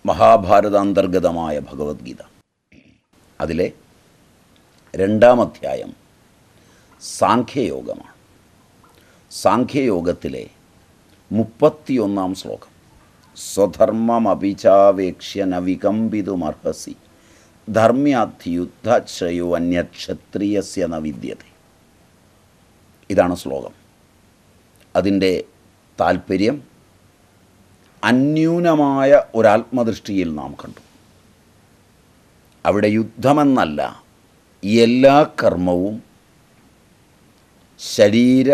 മഹാഭാരതാന്തർഗതമായ ഭഗവത്ഗീത. അതിലെ 2-ാം അധ്യായം സാഖ്യയോഗമാണ്. സാഖ്യയോഗത്തിലെ 31-ാം ശ്ലോകം, സ്വധർമ്മമപിചാവേക്ഷ്യ ന വികമ്പിതുമർഹസി ധർമ്മ്യാദ്യുദ്ധാശ്രയോ അന്യക്ഷത്രിയസ്യ ന വിദ്യത്തെ. ഇതാണ് ശ്ലോകം. അതിൻ്റെ താൽപ്പര്യം അന്യൂനമായ ഒരാത്മദൃഷ്ടിയിൽ നാം കണ്ടു. അവിടെ യുദ്ധമെന്നല്ല, എല്ലാ കർമ്മവും ശരീര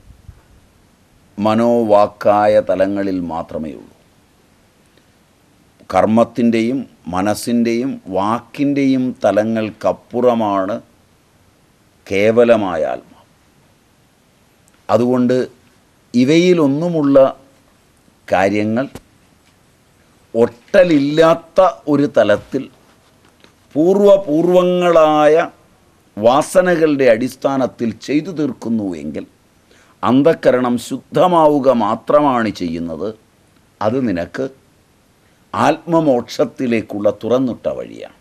മനോവാക്കായ തലങ്ങളിൽ മാത്രമേ ഉള്ളൂ. കർമ്മത്തിൻ്റെയും മനസ്സിൻ്റെയും വാക്കിൻ്റെയും തലങ്ങൾക്കപ്പുറമാണ് കേവലമായ ആത്മാവ്. അതുകൊണ്ട് ഇവയിലൊന്നുമുള്ള കാര്യങ്ങൾ ഒട്ടലില്ലാത്ത ഒരു തലത്തിൽ പൂർവപൂർവങ്ങളായ വാസനകളുടെ അടിസ്ഥാനത്തിൽ ചെയ്തു തീർക്കുന്നുവെങ്കിൽ അന്ധക്കരണം ശുദ്ധമാവുക മാത്രമാണ് ചെയ്യുന്നത്. അത് നിനക്ക് ആത്മമോക്ഷത്തിലേക്കുള്ള തുറന്നിട്ട വഴിയാണ്.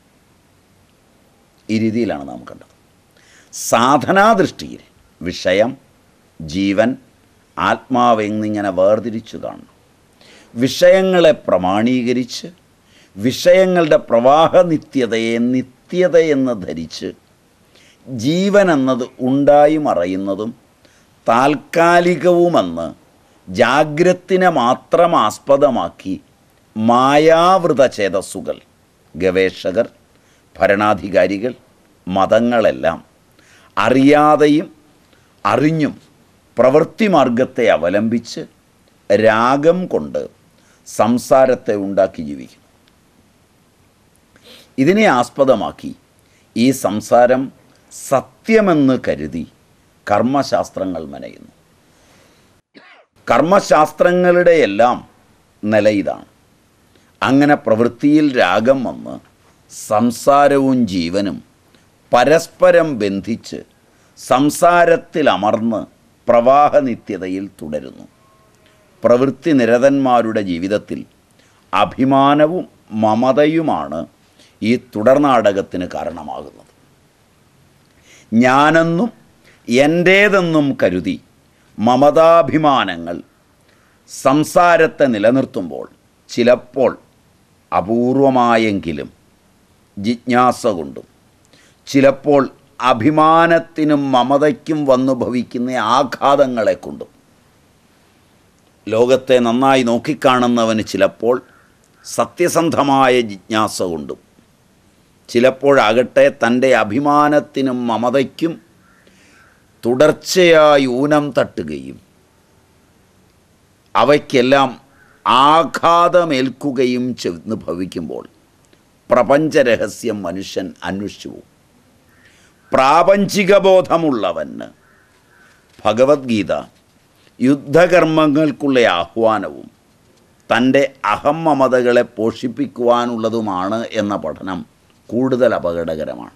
ഈ രീതിയിലാണ് നാം കണ്ടത്. സാധനാദൃഷ്ടിയിൽ വിഷയം, ജീവൻ, ആത്മാവെന്നിങ്ങനെ വേർതിരിച്ചു കാണണം. വിഷയങ്ങളെ പ്രമാണീകരിച്ച് വിഷയങ്ങളുടെ പ്രവാഹ നിത്യതയെന്ന് ധരിച്ച് ജീവൻ എന്നത് ഉണ്ടായി മറയുന്നതും താൽക്കാലികവുമെന്ന് ജാഗ്രത്തിനെ മാത്രം ആസ്പദമാക്കി മായാവൃത ചേതസ്സുകൾ, ഗവേഷകർ, ഭരണാധികാരികൾ, മതങ്ങളെല്ലാം അറിയാതെയും അറിഞ്ഞും പ്രവൃത്തി മാർഗത്തെ അവലംബിച്ച് രാഗം കൊണ്ട് സംസാരത്തെ ഉണ്ടാക്കി ജീവിക്കുന്നു. ഇതിനെ ആസ്പദമാക്കി ഈ സംസാരം സത്യമെന്ന് കരുതി കർമ്മശാസ്ത്രങ്ങൾ മെനയുന്നു. കർമ്മശാസ്ത്രങ്ങളുടെ എല്ലാം നില ഇതാണ്. അങ്ങനെ പ്രവൃത്തിയിൽ രാഗം വന്ന് സംസാരവും ജീവനും പരസ്പരം ബന്ധിച്ച് സംസാരത്തിൽ അമർന്ന് പ്രവാഹനിത്യതയിൽ തുടരുന്നു. പ്രവൃത്തി നിരതന്മാരുടെ ജീവിതത്തിൽ അഭിമാനവും മമതയുമാണ് ഈ തുടർനാടകത്തിന് കാരണമാകുന്നത്. ഞാനെന്നും എൻ്റേതെന്നും കരുതി മമതാഭിമാനങ്ങൾ സംസാരത്തെ നിലനിർത്തുമ്പോൾ ചിലപ്പോൾ അപൂർവമായെങ്കിലും ജിജ്ഞാസ കൊണ്ടും ചിലപ്പോൾ അഭിമാനത്തിനും മമതയ്ക്കും വന്നു ഭവിക്കുന്ന ആഘാതങ്ങളെ കൊണ്ടും ലോകത്തെ നന്നായി നോക്കിക്കാണുന്നവന് ചിലപ്പോൾ സത്യസന്ധമായ ജിജ്ഞാസ കൊണ്ടും ചിലപ്പോഴാകട്ടെ തൻ്റെ അഭിമാനത്തിനും മമതയ്ക്കും തുടർച്ചയായി ഊനം തട്ടുകയും അവയ്ക്കെല്ലാം ആഘാതമേൽക്കുകയും ചെന്ന് ഭവിക്കുമ്പോൾ പ്രപഞ്ചരഹസ്യം മനുഷ്യൻ അന്വേഷിച്ചു പോകും. പ്രാപഞ്ചികബോധമുള്ളവന് ഭഗവത്ഗീത യുദ്ധകർമ്മങ്ങൾക്കുള്ള ആഹ്വാനവും തൻ്റെ അഹംമമതകളെ പോഷിപ്പിക്കുവാനുള്ളതുമാണ് എന്ന പഠനം കൂടുതൽ അപകടകരമാണ്.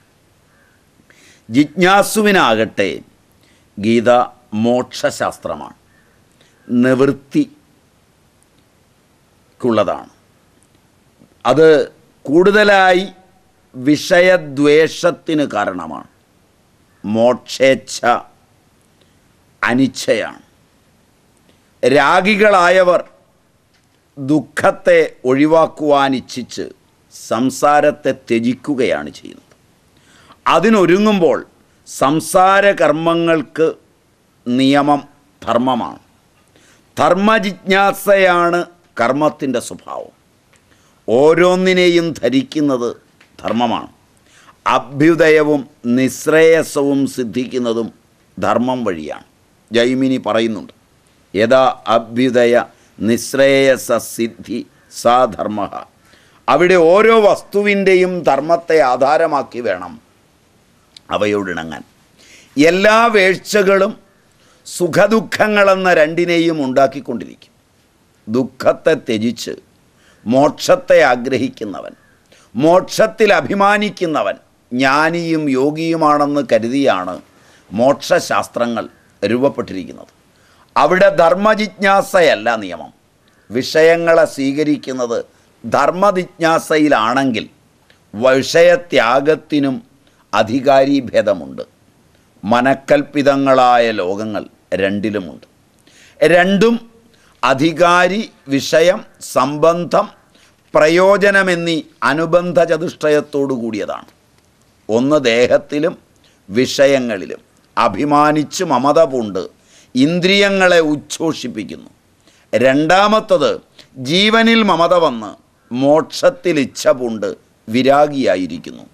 ജിജ്ഞാസുവിനാകട്ടെ ഗീത മോക്ഷശാസ്ത്രമാണ്, നിവൃത്തിക്കുള്ളതാണ്. അത് കൂടുതലായി വിഷയദ്വേഷത്തിന് കാരണമാണ്. മോക്ഷേച്ഛ അനിച്ഛയാണ്. രാഗികളായവർ ദുഃഖത്തെ ഒഴിവാക്കുവാനിച്ഛിച്ച് സംസാരത്തെ ത്യജിക്കുകയാണ് ചെയ്യുന്നത്. അതിനൊരുങ്ങുമ്പോൾ സംസാരകർമ്മങ്ങൾക്ക് നിയമം ധർമ്മമാണ്. ധർമ്മജിജ്ഞാസയാണ് കർമ്മത്തിൻ്റെ സ്വഭാവം. ഓരോന്നിനെയും ധരിക്കുന്നത് ധർമ്മമാണ്. അഭ്യുദയവും നിശ്രേയസവും സിദ്ധിക്കുന്നതും ധർമ്മം വഴിയാണ്. ജൈമിനി പറയുന്നുണ്ട്, യഥാ അഭ്യുദയ നിശ്രേയസ സിദ്ധി സാ ധർമ്മ. അവിടെ ഓരോ വസ്തുവിൻ്റെയും ധർമ്മത്തെ ആധാരമാക്കി വേണം അവയോടിണങ്ങാൻ. എല്ലാ വീഴ്ചകളും സുഖദുഃഖങ്ങളെന്ന രണ്ടിനെയും ഉണ്ടാക്കിക്കൊണ്ടിരിക്കും. ദുഃഖത്തെ ത്യജിച്ച് മോക്ഷത്തെ ആഗ്രഹിക്കുന്നവൻ, മോക്ഷത്തിൽ അഭിമാനിക്കുന്നവൻ ജ്ഞാനിയും യോഗിയുമാണെന്ന് കരുതിയാണ് മോക്ഷശാസ്ത്രങ്ങൾ രൂപപ്പെട്ടിരിക്കുന്നത്. അവിടെ ധർമ്മജിജ്ഞാസയല്ല നിയമം. വിഷയങ്ങളെ സ്വീകരിക്കുന്നത് ധർമ്മജിജ്ഞാസയിലാണെങ്കിൽ വിഷയത്യാഗത്തിനും അധികാരീഭേദമുണ്ട്. മനക്കൽപ്പിതങ്ങളായ ലോകങ്ങൾ രണ്ടിലുമുണ്ട്. രണ്ടും അധികാരി, വിഷയം, സംബന്ധം, പ്രയോജനമെന്നീ അനുബന്ധ ചതുഷ്ടയത്തോടു കൂടിയതാണ്. ഒന്ന് ദേഹത്തിലും വിഷയങ്ങളിലും അഭിമാനിച്ച് മമത പൂണ്ട് ഇന്ദ്രിയങ്ങളെ ഉച്ഛോഷിപ്പിക്കുന്നു. രണ്ടാമത്തത് ജീവനിൽ മമത വന്ന് മോക്ഷത്തിൽ ഇച്ഛ പൂണ്ട് വിരാഗിയായിരിക്കുന്നു.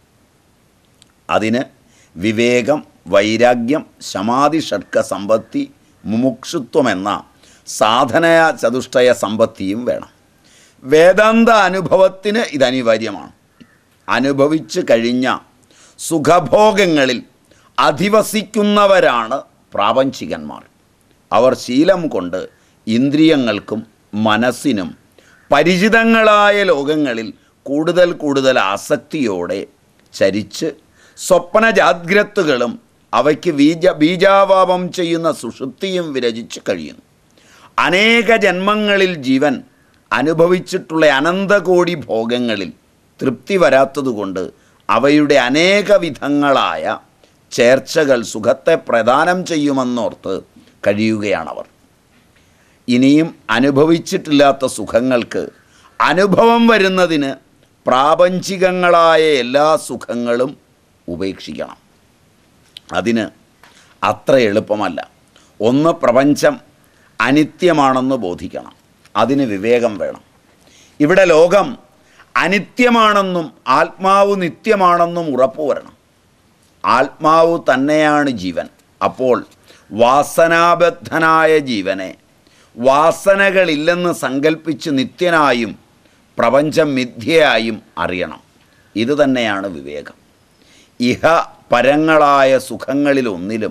അതിന് വിവേകം, വൈരാഗ്യം, ശമാധി, ഷഡ്ക സമ്പത്തി, മുമുക്ഷുത്വമെന്ന സാധനയ ചതുഷ്ടയ സമ്പത്തിയും വേണം. വേദാന്ത അനുഭവത്തിന് ഇതനിവാര്യമാണ്. അനുഭവിച്ചു കഴിഞ്ഞ സുഖഭോഗങ്ങളിൽ അധിവസിക്കുന്നവരാണ് പ്രാപഞ്ചികന്മാർ. അവർ ശീലം കൊണ്ട് ഇന്ദ്രിയങ്ങൾക്കും മനസ്സിനും പരിചിതങ്ങളായ ലോകങ്ങളിൽ കൂടുതൽ കൂടുതൽ ആസക്തിയോടെ ചരിച്ച് സ്വപ്നജാഗ്രത്തുകളും അവയ്ക്ക് ബീജാവാപം ചെയ്യുന്ന സുഷുപ്തിയും വിരചിച്ച് കഴിയുന്നു. അനേക ജന്മങ്ങളിൽ ജീവൻ അനുഭവിച്ചിട്ടുള്ള അനന്തകോടി ഭോഗങ്ങളിൽ തൃപ്തി വരാത്തതുകൊണ്ട് അവയുടെ അനേക വിധങ്ങളായ ചേർച്ചകൾ സുഖത്തെ പ്രദാനം ചെയ്യുമെന്നോർത്ത് കഴിയുകയാണവർ. ഇനിയും അനുഭവിച്ചിട്ടില്ലാത്ത സുഖങ്ങൾക്ക് അനുഭവം വരുന്നതിന് പ്രാപഞ്ചികങ്ങളായ എല്ലാ സുഖങ്ങളും ഉപേക്ഷിക്കണം. അതിന് അത്ര എളുപ്പമല്ല. ഒന്ന്, പ്രപഞ്ചം അനിത്യമാണെന്ന് ബോധിക്കണം. അതിന് വിവേകം വേണം. ഇവിടെ ലോകം അനിത്യമാണെന്നും ആത്മാവ് നിത്യമാണെന്നും ഉറപ്പുവരണം. ആത്മാവ് തന്നെയാണ് ജീവൻ. അപ്പോൾ വാസനാബദ്ധനായ ജീവനെ വാസനകളില്ലെന്ന് സങ്കല്പിച്ച് നിത്യനായും പ്രപഞ്ചം മിഥ്യയായും അറിയണം. ഇത് തന്നെയാണ് വിവേകം. ഇഹ പരങ്ങളായ സുഖങ്ങളിലൊന്നിലും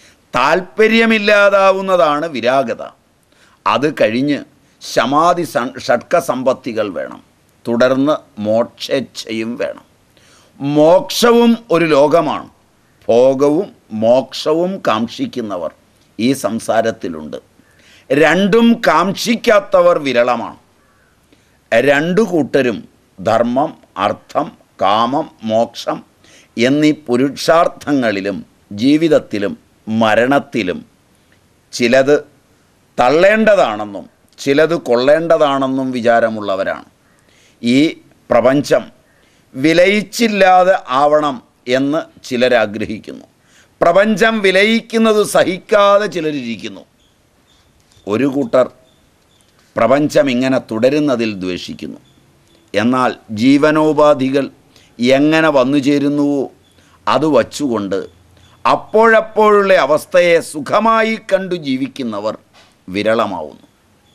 താൽപ്പര്യമില്ലാതാവുന്നതാണ് വിരാഗത. അത് കഴിഞ്ഞ് ശമാധി, ഷഡ്ക സമ്പത്തികൾ വേണം. തുടർന്ന് മോക്ഷേച്ഛയും വേണം. മോക്ഷവും ഒരു ലോകമാണ്. ഭോഗവും മോക്ഷവും കാക്ഷിക്കുന്നവർ ഈ സംസാരത്തിലുണ്ട്. രണ്ടും കാക്ഷിക്കാത്തവർ വിരളമാണ്. രണ്ടു കൂട്ടരും ധർമ്മം, അർത്ഥം, കാമം, മോക്ഷം എന്നീ പുരുഷാർത്ഥങ്ങളിലും ജീവിതത്തിലും മരണത്തിലും ചിലത് തള്ളേണ്ടതാണെന്നും ചിലത് കൊള്ളേണ്ടതാണെന്നും വിചാരമുള്ളവരാണ്. ഈ പ്രപഞ്ചം വിലയിച്ചില്ലാതെ ആവണം എന്ന് ചിലരാഗ്രഹിക്കുന്നു. പ്രപഞ്ചം വിലയിക്കുന്നത് സഹിക്കാതെ ചിലരിയ്ക്കുന്നു. ഒരു കൂട്ടർ പ്രപഞ്ചം ഇങ്ങനെ തുടരുന്നതിൽ ദ്വേഷിക്കുന്നു. എന്നാൽ ജീവനോപാധികൾ എങ്ങനെ വന്നു ചേരുന്നുവോ അത് വച്ചുകൊണ്ട് അപ്പോഴപ്പോഴുള്ള അവസ്ഥയെ സുഖമായി കണ്ടു ജീവിക്കുന്നവർ വിരളമാവുന്നു.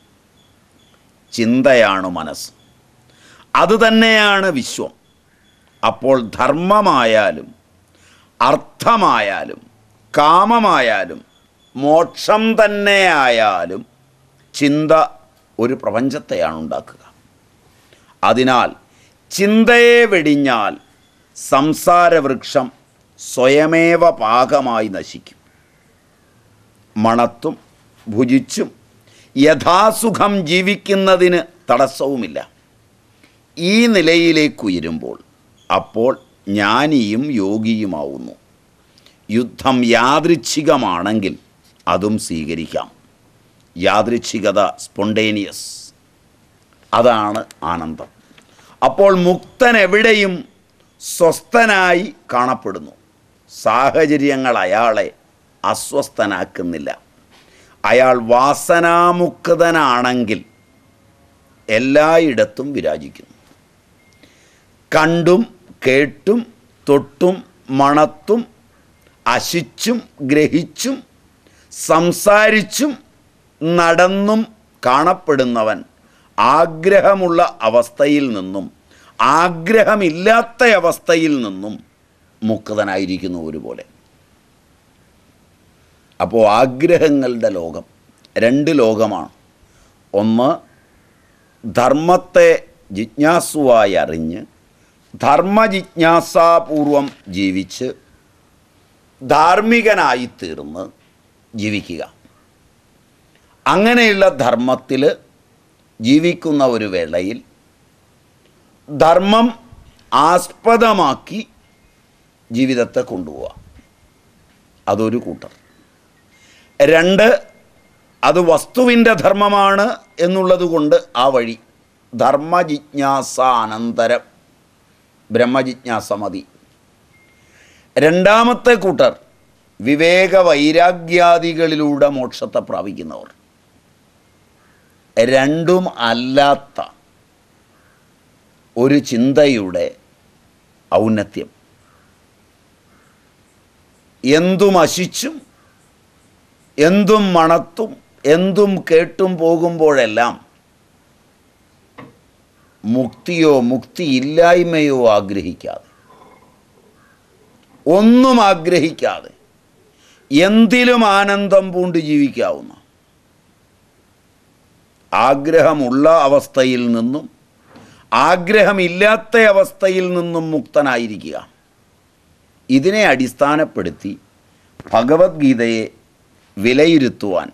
ചിന്തയാണ് മനസ്സ്. അതുതന്നെയാണ് വിശ്വം. അപ്പോൾ ധർമ്മമായാലും അർത്ഥമായാലും കാമമായാലും മോക്ഷം തന്നെയായാലും ചിന്ത ഒരു പ്രപഞ്ചത്തെയാണ് ഉണ്ടാക്കുക. അതിനാൽ ചിന്തയെ വെടിഞ്ഞാൽ സംസാരവൃക്ഷം സ്വയമേവ പാകമായി നശിക്കും. മണത്തും ഭുജിച്ചും യഥാസുഖം ജീവിക്കുന്നതിന് തടസ്സവുമില്ല. ഈ നിലയിലേക്കുയരുമ്പോൾ അപ്പോൾ ജ്ഞാനിയും യോഗിയുമാവുന്നു. യുദ്ധം യാദൃച്ഛികമാണെങ്കിൽ അതും സ്വീകരിക്കാം. യാദൃച്ഛികത, സ്പോണ്ടേനിയസ്, അതാണ് ആനന്ദം. അപ്പോൾ മുക്തൻ എവിടെയും സ്വസ്ഥനായി കാണപ്പെടുന്നു. സാഹചര്യങ്ങൾ അയാളെ അസ്വസ്ഥനാക്കുന്നില്ല. അയാൾ വാസനാമുക്തനാണെങ്കിൽ എല്ലായിടത്തും വിരാജിക്കുന്നു. കണ്ടും കേട്ടും തൊട്ടും മണത്തും അശിച്ചും ഗ്രഹിച്ചും സംസാരിച്ചും നടന്നും കാണപ്പെടുന്നവൻ ആഗ്രഹമുള്ള അവസ്ഥയിൽ നിന്നും ആഗ്രഹമില്ലാത്ത അവസ്ഥയിൽ നിന്നും മുക്തനായിരിക്കുന്നു ഒരുപോലെ. അപ്പോൾ ആഗ്രഹങ്ങളുടെ ലോകം രണ്ട് ലോകമാണ്. ഒന്ന്, ധർമ്മത്തെ ജിജ്ഞാസുവായി അറിഞ്ഞ് ധർമ്മജിജ്ഞാസാപൂർവം ജീവിച്ച് ധാർമ്മികനായിത്തീർന്ന് ജീവിക്കുക. അങ്ങനെയുള്ള ധർമ്മത്തിൽ ജീവിക്കുന്ന ഒരു വേളയിൽ ധർമ്മം ആസ്പദമാക്കി ജീവിതത്തെ കൊണ്ടുപോവുക, അതൊരു കൂട്ടർ. 2, അത് വസ്തുവിൻ്റെ ധർമ്മമാണ് എന്നുള്ളത് കൊണ്ട് ആ വഴി ധർമ്മജിജ്ഞാസ അനന്തരം ബ്രഹ്മജിജ്ഞാസ മതി. 2ാമത്തെ കൂട്ടർ വിവേക വൈരാഗ്യാദികളിലൂടെ മോക്ഷത്തെ പ്രാപിക്കുന്നവർ. 2ഉം അല്ലാത്ത ഒരു ചിന്തയുടെ ഔന്നത്യം, എന്തും അശിച്ചും എന്തും മണത്തും എന്തും കേട്ടും പോകുമ്പോഴെല്ലാം മുക്തിയോ മുക്തിയില്ലായ്മയോ ആഗ്രഹിക്കാതെ, ഒന്നും ആഗ്രഹിക്കാതെ എന്തിലും ആനന്ദം പൂണ്ട് ജീവിക്കാവുന്ന, ആഗ്രഹമുള്ള അവസ്ഥയിൽ നിന്നും ആഗ്രഹമില്ലാത്ത അവസ്ഥയിൽ നിന്നും മുക്തനായിരിക്കുക. ഇതിനെ അടിസ്ഥാനപ്പെടുത്തി ഭഗവത്ഗീതയെ വിലയിരുത്തുവാൻ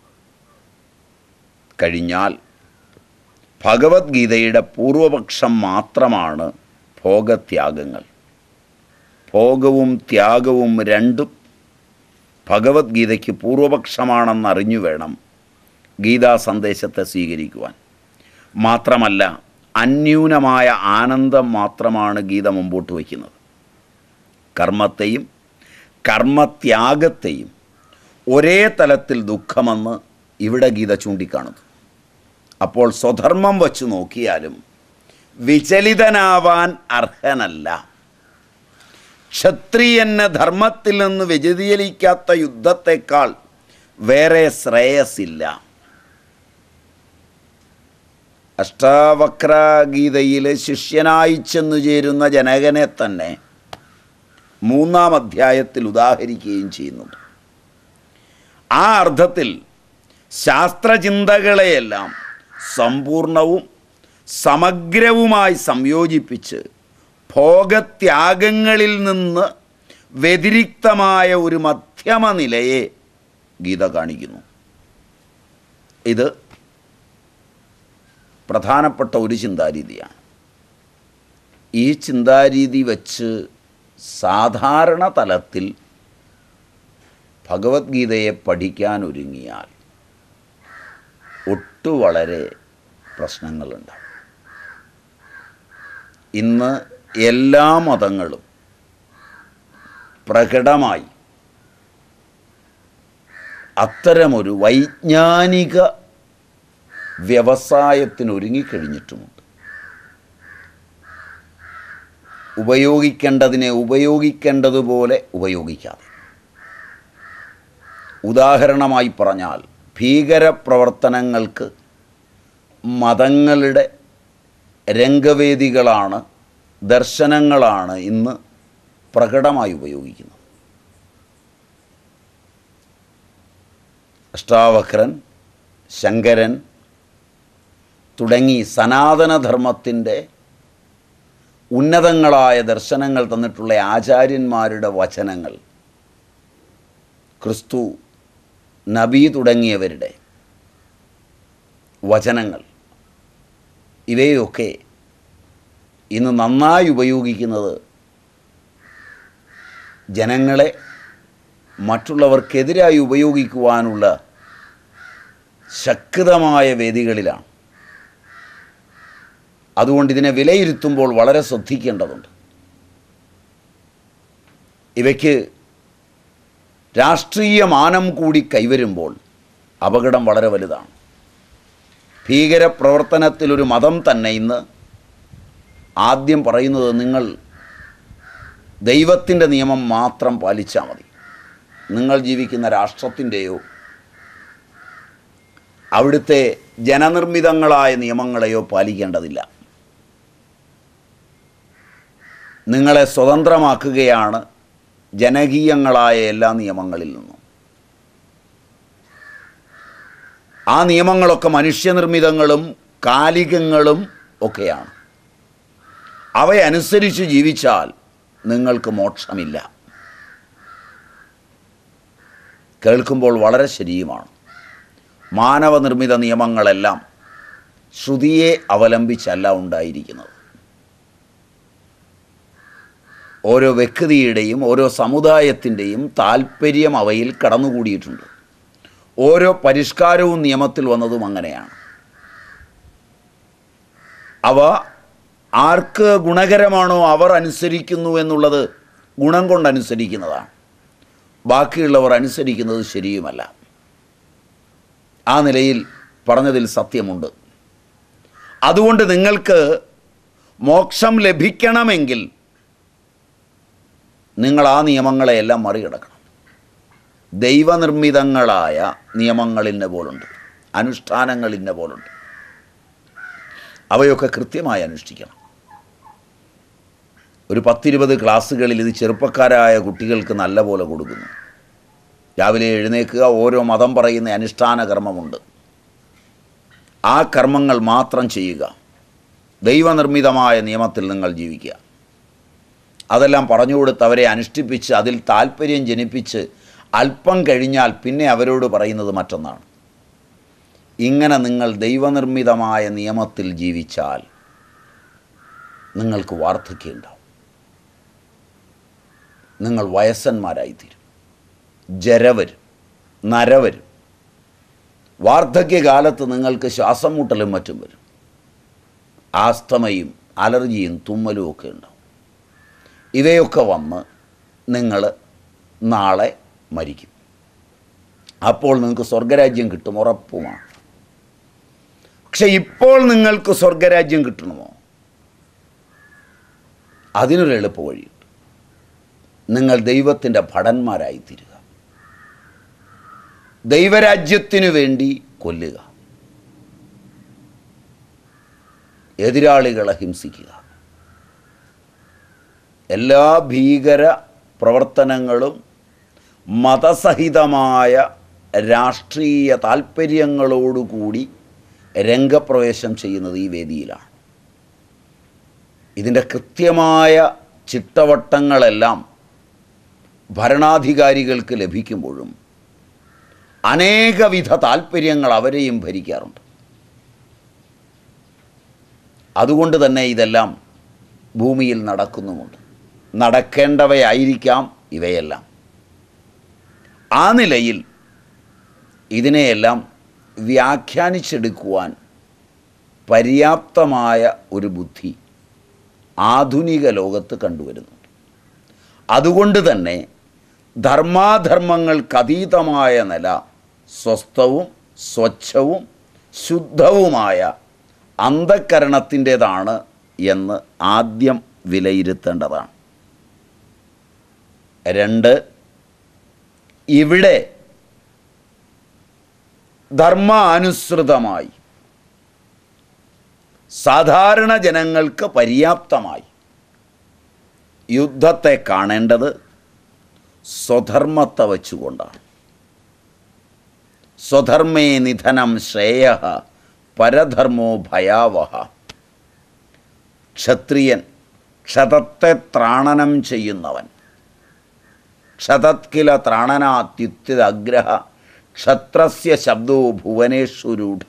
കഴിഞ്ഞാൽ ഭഗവത്ഗീതയുടെ പൂർവപക്ഷം മാത്രമാണ് ഭോഗത്യാഗങ്ങൾ. ഭോഗവും ത്യാഗവും രണ്ടും ഭഗവത്ഗീതയ്ക്ക് പൂർവപക്ഷമാണെന്നറിഞ്ഞു വേണം ഗീതാ സന്ദേശത്തെ സ്വീകരിക്കുവാൻ. മാത്രമല്ല, അന്യൂനമായ ആനന്ദം മാത്രമാണ് ഗീത മുമ്പോട്ട് വയ്ക്കുന്നത്. കർമ്മത്തെയും കർമ്മത്യാഗത്തെയും ഒരേ തലത്തിൽ ദുഃഖമെന്ന് ഇവിടെ ഗീത ചൂണ്ടിക്കാണുന്നു. അപ്പോൾ സ്വധർമ്മം വച്ചു നോക്കിയാലും വിചലിതനാവാൻ അർഹനല്ല. ക്ഷത്രിയന് ധർമ്മത്തിൽ നിന്ന് വ്യതിചലിക്കാത്ത യുദ്ധത്തെക്കാൾ വേറെ ശ്രേയസില്ല. അഷ്ടാവക്ര ഗീതയിൽ ശിഷ്യനായി ചെന്നു ചേരുന്ന ജനകനെ തന്നെ 3-ാം അധ്യായത്തിൽ ഉദാഹരിക്കുകയും ചെയ്യുന്നുണ്ട്. ആ അർത്ഥത്തിൽ ശാസ്ത്രചിന്തകളെയെല്ലാം സമ്പൂർണവും സമഗ്രവുമായി സംയോജിപ്പിച്ച് ഭോഗത്യാഗങ്ങളിൽ നിന്ന് വ്യതിരിക്തമായ ഒരു മധ്യമ നിലയെ ഗീത കാണിക്കുന്നു. ഇത് പ്രധാനപ്പെട്ട ഒരു ചിന്താരീതിയാണ്. ഈ ചിന്താരീതി വച്ച് സാധാരണ തലത്തിൽ ഭഗവത്ഗീതയെ പഠിക്കാൻ ഒരുങ്ങിയാൽ വളരെ പ്രശ്നങ്ങളുണ്ടാവും. ഇന്ന് എല്ലാ മതങ്ങളും പ്രകടമായി അത്തരമൊരു വൈജ്ഞാനിക വ്യവസായത്തിനൊരുങ്ങിക്കഴിഞ്ഞിട്ടുമുണ്ട്. ഉപയോഗിക്കേണ്ടതിനെ ഉപയോഗിക്കേണ്ടതുപോലെ ഉപയോഗിക്കാതെ. ഉദാഹരണമായി പറഞ്ഞാൽ, ഭീകരപ്രവർത്തനങ്ങൾക്ക് മതങ്ങളുടെ രംഗവേദികളാണ്, ദർശനങ്ങളാണ് ഇന്ന് പ്രകടമായി ഉപയോഗിക്കുന്നത്. അഷ്ടാവക്രൻ, ശങ്കരൻ തുടങ്ങി സനാതനധർമ്മത്തിൻ്റെ ഉന്നതങ്ങളായ ദർശനങ്ങൾ തന്നിട്ടുള്ള ആചാര്യന്മാരുടെ വചനങ്ങൾ, ക്രിസ്തു, നബി തുടങ്ങിയവരുടെ വചനങ്ങൾ, ഇവയൊക്കെ ഇന്ന് നന്നായി ഉപയോഗിക്കുന്നത് ജനങ്ങളെ മറ്റുള്ളവർക്കെതിരായി ഉപയോഗിക്കുവാനുള്ള ശക്തമായ വേദികളിലാണ്. അതുകൊണ്ട് ഇതിനെ വിലയിരുത്തുമ്പോൾ വളരെ ശ്രദ്ധിക്കേണ്ടതുണ്ട്. ഇവയ്ക്ക് രാഷ്ട്രീയ മാനം കൂടി കൈവരുമ്പോൾ അപകടം വളരെ വലുതാണ്. ഭീകരപ്രവർത്തനത്തിലൊരു മതം തന്നെ ഇന്ന് ആദ്യം പറയുന്നത്, നിങ്ങൾ ദൈവത്തിൻ്റെ നിയമം മാത്രം പാലിച്ചാൽ മതി, നിങ്ങൾ ജീവിക്കുന്ന രാഷ്ട്രത്തിൻ്റെയോ അവിടുത്തെ ജനനിർമ്മിതങ്ങളായ നിയമങ്ങളെയോ പാലിക്കേണ്ടതില്ല, നിങ്ങളെ സ്വതന്ത്രമാക്കുകയാണ് ജനകീയങ്ങളായ എല്ലാ നിയമങ്ങളിൽ നിന്നും. ആ നിയമങ്ങളൊക്കെ മനുഷ്യനിർമ്മിതങ്ങളും കാലികങ്ങളും ഒക്കെയാണ്. അവയനുസരിച്ച് ജീവിച്ചാൽ നിങ്ങൾക്ക് മോക്ഷമില്ല. കേൾക്കുമ്പോൾ വളരെ ശരിയുമാണ്. മാനവനിർമ്മിത നിയമങ്ങളെല്ലാം ശ്രുതിയെ അവലംബിച്ചല്ല ഉണ്ടായിരിക്കുന്നത്. ഓരോ വ്യക്തിയുടെയും ഓരോ സമുദായത്തിൻ്റെയും താല്പര്യം അവയിൽ കടന്നുകൂടിയിട്ടുണ്ട്. ഓരോ പരിഷ്കാരവും നിയമത്തിൽ വന്നതും അങ്ങനെയാണ്. അവ ആർക്ക് ഗുണകരമാണോ അവർ അനുസരിക്കുന്നു എന്നുള്ളത് ഗുണം കൊണ്ടനുസരിക്കുന്നതാണ്. ബാക്കിയുള്ളവർ അനുസരിക്കുന്നത് ശരിയുമല്ല. ആ നിലയിൽ പറഞ്ഞതിൽ സത്യമുണ്ട്. അതുകൊണ്ട് നിങ്ങൾക്ക് മോക്ഷം ലഭിക്കണമെങ്കിൽ നിങ്ങൾ ആ നിയമങ്ങളെയെല്ലാം മറികടക്കണം. ദൈവനിർമ്മിതങ്ങളായ നിയമങ്ങൾ ഇന്ന പോലുണ്ട്, അനുഷ്ഠാനങ്ങൾ ഇന്ന പോലുണ്ട്. അവയൊക്കെ കൃത്യമായി അനുഷ്ഠിക്കണം. ഒരു 10-20 ക്ലാസ്സുകളിൽ ഇത് ചെറുപ്പക്കാരായ കുട്ടികൾക്ക് നല്ല പോലെ കൊടുക്കുന്നു. രാവിലെ എഴുന്നേൽക്കുക, ഓരോ മതം പറയുന്ന അനുഷ്ഠാന കർമ്മമുണ്ട്, ആ കർമ്മങ്ങൾ മാത്രം ചെയ്യുക. ദൈവനിർമ്മിതമായ നിയമത്തിൽ നിങ്ങൾ ജീവിക്കുക. അതെല്ലാം പറഞ്ഞുകൊടുത്ത് അവരെ അനുഷ്ഠിപ്പിച്ച് അതിൽ താല്പര്യം ജനിപ്പിച്ച് അല്പം കഴിഞ്ഞാൽ പിന്നെ അവരോട് പറയുന്നത് മറ്റൊന്നാണ്. ഇങ്ങനെ നിങ്ങൾ ദൈവനിർമ്മിതമായ നിയമത്തിൽ ജീവിച്ചാൽ നിങ്ങൾക്ക് വാർദ്ധക്യം ഉണ്ടാവും. നിങ്ങൾ വയസ്സന്മാരായിത്തീരും, ജരവരും, നരവരും. വാർദ്ധക്യകാലത്ത് നിങ്ങൾക്ക് ശ്വാസം മുട്ടലും മറ്റും വരും. ആസ്തമയും അലർജിയും തുമ്മലും ഒക്കെ ഉണ്ടാവും. ഇവയൊക്കെ വന്ന് നിങ്ങൾ നാളെ മരിക്കും. അപ്പോൾ നിങ്ങൾക്ക് സ്വർഗരാജ്യം കിട്ടും, ഉറപ്പുമാണ്. പക്ഷെ ഇപ്പോൾ നിങ്ങൾക്ക് സ്വർഗരാജ്യം കിട്ടണമോ? അതിനൊരു എളുപ്പ വഴിയുണ്ട്. നിങ്ങൾ ദൈവത്തിൻ്റെ ഭടന്മാരായിത്തീരുക. ദൈവരാജ്യത്തിനു വേണ്ടി കൊല്ലുക, എതിരാളികളെ ഹിംസിക്കുക. എല്ലാ ഭീകര പ്രവർത്തനങ്ങളും മതസഹിതമായ രാഷ്ട്രീയ താൽപ്പര്യങ്ങളോടുകൂടി രംഗപ്രവേശം ചെയ്യുന്നത് ഈ വേദിയിലാണ്. ഇതിൻ്റെ കൃത്യമായ ചിട്ടവട്ടങ്ങളെല്ലാം ഭരണാധികാരികൾക്ക് ലഭിക്കുമ്പോഴും അനേകവിധ താൽപ്പര്യങ്ങൾ അവരെയും ഭരിക്കാറുണ്ട്. അതുകൊണ്ട് തന്നെ ഇതെല്ലാം ഭൂമിയിൽ നടക്കുന്നുമുണ്ട്. നടക്കേണ്ടവയായിരിക്കാം ഇവയെല്ലാം. ആ നിലയിൽ ഇതിനെയെല്ലാം വ്യാഖ്യാനിച്ചെടുക്കുവാൻ പര്യാപ്തമായ ഒരു ബുദ്ധി ആധുനിക ലോകത്ത് കണ്ടുവരുന്നുണ്ട്. അതുകൊണ്ട് തന്നെ ധർമാധർമ്മങ്ങൾക്കതീതമായ നില, സ്വസ്ഥവും സ്വച്ഛവും ശുദ്ധവുമായ അന്ധക്കരണത്തിൻ്റേതാണ് എന്ന് ആദ്യം വിലയിരുത്തേണ്ടതാണ്. 2, ഇവിടെ ധർമാനുസൃതമായി സാധാരണ ജനങ്ങൾക്ക് പര്യാപ്തമായി യുദ്ധത്തെ കാണേണ്ടത് സ്വധർമ്മത്തെ വച്ചുകൊണ്ടാണ്. സ്വധർമ്മേ നിധനം ശ്രേയഃ പരധർമ്മോ ഭയാവഹ. ക്ഷത്രിയൻ, ക്ഷതത്തെ ത്രാണനം ചെയ്യുന്നവൻ. ക്ഷതത്കില ത്രാണനാത്യുത്തിരഗ്രഹ ക്ഷത്രസ്യ ശബ്ദോ ഭുവനേഷുരൂഢ.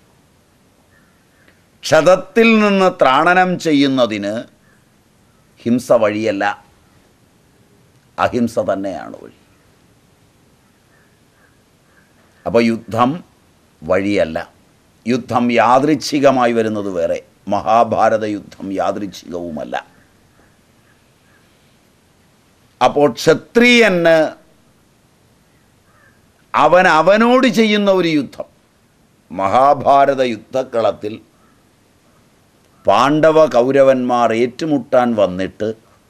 ക്ഷതത്തിൽ നിന്ന് ത്രാണനം ചെയ്യുന്നതിന് ഹിംസ വഴിയല്ല, അഹിംസ തന്നെയാണ് വഴി. അപ്പോൾ യുദ്ധം വഴിയല്ല. യുദ്ധം യാദൃച്ഛികമായി വരുന്നത് വേറെ. മഹാഭാരത യുദ്ധം യാദൃച്ഛികവുമല്ല. അപ്പോൾ ക്ഷത്രിയന് അവനോട് ചെയ്യുന്ന ഒരു യുദ്ധം. മഹാഭാരത യുദ്ധക്കളത്തിൽ പാണ്ഡവ കൗരവന്മാർ ഏറ്റുമുട്ടാൻ വന്നിട്ട്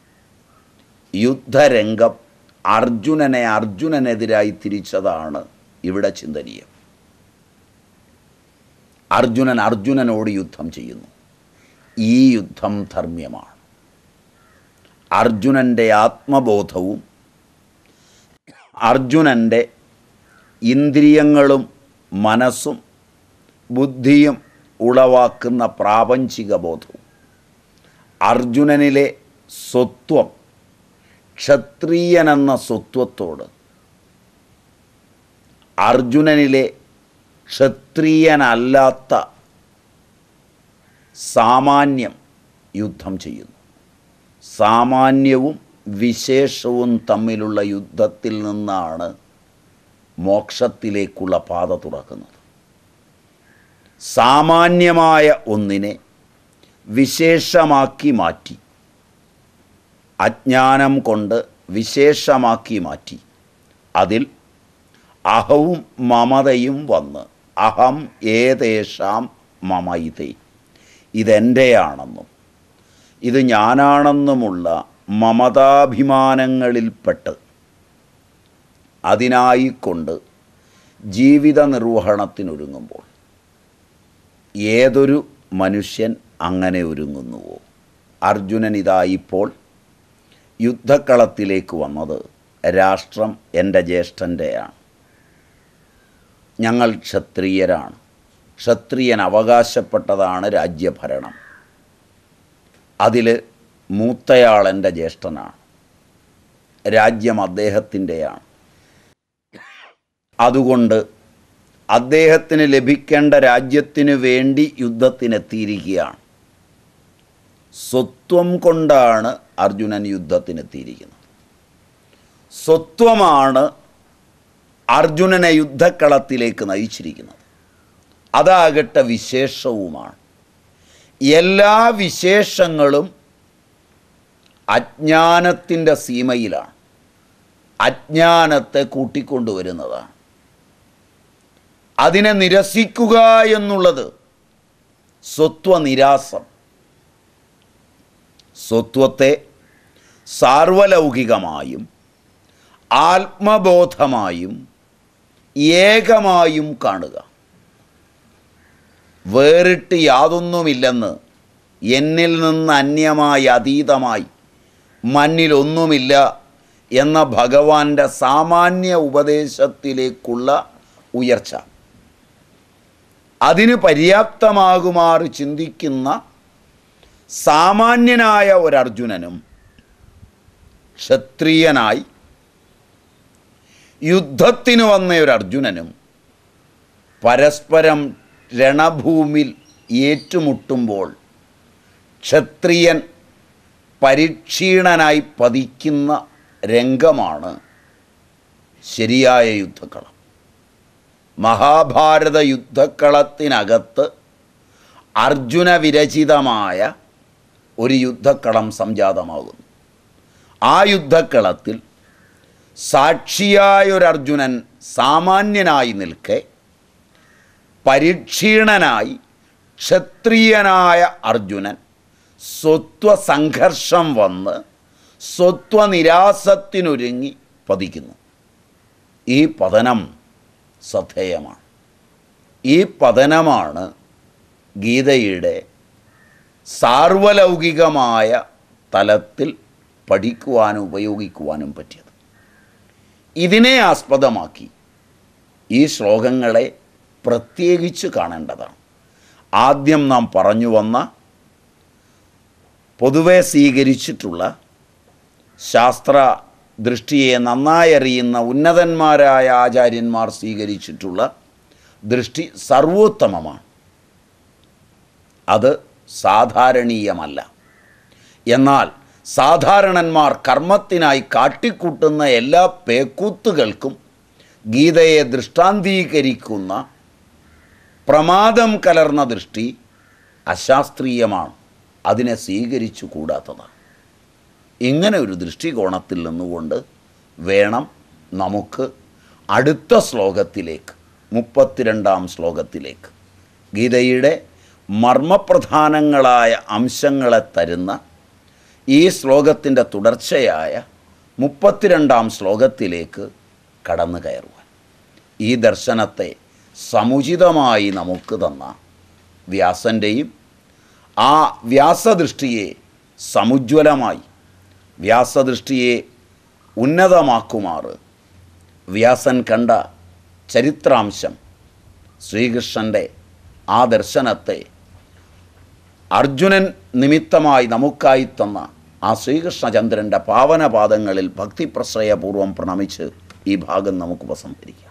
യുദ്ധരംഗം അർജുനനെതിരായി തിരിച്ചതാണ് ഇവിടെ ചിന്തനീയം. അർജുനനോട് യുദ്ധം ചെയ്യുന്നു. ഈ യുദ്ധം ധർമ്മ്യമാണ്. അർജുനൻ്റെ ആത്മബോധവും അർജുനൻ്റെ ഇന്ദ്രിയങ്ങളും മനസ്സും ബുദ്ധിയും ഉളവാക്കുന്ന പ്രാപഞ്ചിക ബോധവും അർജുനനിലെ സ്വത്വം ക്ഷത്രിയനെന്ന സ്വത്വത്തോട് അർജുനനിലെ ക്ഷത്രിയനല്ലാത്ത സാമാന്യം യുദ്ധം ചെയ്യുന്നു. സാമാന്യവും വിശേഷവും തമ്മിലുള്ള യുദ്ധത്തിൽ നിന്നാണ് മോക്ഷത്തിലേക്കുള്ള പാത തുറക്കുന്നത്. സാമാന്യമായ ഒന്നിനെ വിശേഷമാക്കി മാറ്റി, അജ്ഞാനം കൊണ്ട് വിശേഷമാക്കി മാറ്റി, അതിൽ അഹവും മമതയും വന്ന് അഹം ഏതേഷാം മമ ഇതേ, ഇതെൻ്റെയാണെന്നും ഇത് ഞാനാണെന്നുമുള്ള മമതാഭിമാനങ്ങളിൽപ്പെട്ട് അതിനായിക്കൊണ്ട് ജീവിത നിർവഹണത്തിനൊരുങ്ങുമ്പോൾ ഏതൊരു മനുഷ്യൻ അങ്ങനെ ഒരുങ്ങുന്നുവോ, അർജുനൻ ഇതായിപ്പോൾ യുദ്ധക്കളത്തിലേക്ക് വന്നത് രാഷ്ട്രം എൻ്റെ ജ്യേഷ്ഠൻ്റെയാണ്, ഞങ്ങൾ ക്ഷത്രിയരാണ്, ക്ഷത്രിയൻ അവകാശപ്പെട്ടതാണ് രാജ്യഭരണം, അതിൽ മൂത്തയാൾ എൻ്റെ ജ്യേഷ്ഠനാണ്, രാജ്യം അദ്ദേഹത്തിൻ്റെയാണ്, അതുകൊണ്ട് അദ്ദേഹത്തിന് ലഭിക്കേണ്ട രാജ്യത്തിന് വേണ്ടി യുദ്ധത്തിനെത്തിയിരിക്കുകയാണ്. സ്വത്വം കൊണ്ടാണ് അർജുനൻ യുദ്ധത്തിനെത്തിയിരിക്കുന്നത്. സ്വത്വമാണ് അർജുനനെ യുദ്ധക്കളത്തിലേക്ക് നയിച്ചിരിക്കുന്നത്. അതാകട്ടെ വിശേഷവുമാണ്. എല്ലാ വിശേഷങ്ങളും അജ്ഞാനത്തിൻ്റെ സീമയിലാണ്, അജ്ഞാനത്തെ കൂട്ടിക്കൊണ്ടുവരുന്നതാണ്. അതിനെ നിരസിക്കുക എന്നുള്ളത് സ്വത്വനിരാസം. സ്വത്വത്തെ സാർവലൗകികമായും ആത്മബോധമായും ഏകമായും കാണുക. വേറിട്ട് യാതൊന്നുമില്ലെന്ന്, എന്നിൽ നിന്ന് അന്യമായി അതീതമായി മന്നിലൊന്നുമില്ല എന്ന ഭഗവാന്റെ സാമാന്യ ഉപദേശത്തിലേക്കുള്ള ഉയർച്ച, അതിന് പര്യാപ്തമാകുമാറ് ചിന്തിക്കുന്ന സാമാന്യനായ ഒരർജുനനും ക്ഷത്രിയനായി യുദ്ധത്തിന് വന്ന ഒരർജുനനും പരസ്പരം രണഭൂമിയിൽ ഏറ്റുമുട്ടുമ്പോൾ ക്ഷത്രിയൻ പരിക്ഷീണനായി പതിക്കുന്ന രംഗമാണ് ശരിയായ യുദ്ധക്കളം. മഹാഭാരത യുദ്ധക്കളത്തിനകത്ത് അർജുന വിരചിതമായ ഒരു യുദ്ധക്കളം സംജാതമാകുന്നു. ആ യുദ്ധക്കളത്തിൽ സാക്ഷിയായൊരർജുനൻ സാമാന്യനായി നിൽക്കെ പരിക്ഷീണനായി ക്ഷത്രിയനായ അർജുനൻ സ്വത്വസംഘർഷം വന്ന് സ്വത്വനിരാസത്തിനൊരുങ്ങി പതിക്കുന്നു. ഈ പതനം ശ്രദ്ധേയമാണ്. ഈ പതനമാണ് ഗീതയുടെ സാർവലൗകികമായ തലത്തിൽ പഠിക്കുവാനും ഉപയോഗിക്കുവാനും പറ്റിയത്. ഇതിനെ ആസ്പദമാക്കി ഈ ശ്ലോകങ്ങളെ പ്രത്യേകിച്ച് കാണേണ്ടതാണ്. ആദ്യം നാം പറഞ്ഞു വന്ന പൊതുവെ സ്വീകരിച്ചിട്ടുള്ള ശാസ്ത്ര ദൃഷ്ടിയെ നന്നായി അറിയുന്ന ഉന്നതന്മാരായ ആചാര്യന്മാർ സ്വീകരിച്ചിട്ടുള്ള ദൃഷ്ടി സർവോത്തമമാണ്. അത് സാധാരണീയമല്ല. എന്നാൽ സാധാരണന്മാർ കർമ്മത്തിനായി കാട്ടിക്കൂട്ടുന്ന എല്ലാ പേക്കൂത്തുകൾക്കും ഗീതയെ ദൃഷ്ടാന്തീകരിക്കുന്ന പ്രമാദം കലർന്ന ദൃഷ്ടി അശാസ്ത്രീയമാണ്, അതിനെ സ്വീകരിച്ചു കൂടാത്തതാണ്. ഇങ്ങനെ ഒരു ദൃഷ്ടികോണത്തിൽ നിന്നുകൊണ്ട് വേണം നമുക്ക് അടുത്ത ശ്ലോകത്തിലേക്ക്, 32-ാം ശ്ലോകത്തിലേക്ക്, ഗീതയുടെ മർമ്മപ്രധാനങ്ങളായ അംശങ്ങളെ തരുന്ന ഈ ശ്ലോകത്തിൻ്റെ തുടർച്ചയായ 32-ാം ശ്ലോകത്തിലേക്ക് കടന്നു കയറുവാൻ. ഈ ദർശനത്തെ സമുചിതമായി നമുക്ക് തന്ന വ്യാസൻ്റെയും ആ വ്യാസദൃഷ്ടിയെ സമുജ്വലമായി, വ്യാസദൃഷ്ടിയെ ഉന്നതമാക്കുമാറ് വ്യാസൻ കണ്ട ചരിത്രാംശം, ശ്രീകൃഷ്ണൻ്റെ ആ ദർശനത്തെ അർജുനൻ നിമിത്തമായി നമുക്കായി തന്ന ആ ശ്രീകൃഷ്ണചന്ദ്രൻ്റെ പാവനപാദങ്ങളിൽ ഭക്തിപ്രശ്രയപൂർവം പ്രണമിച്ച് ഈ ഭാഗം നമുക്ക് ഉപസംഹരിക്കാം.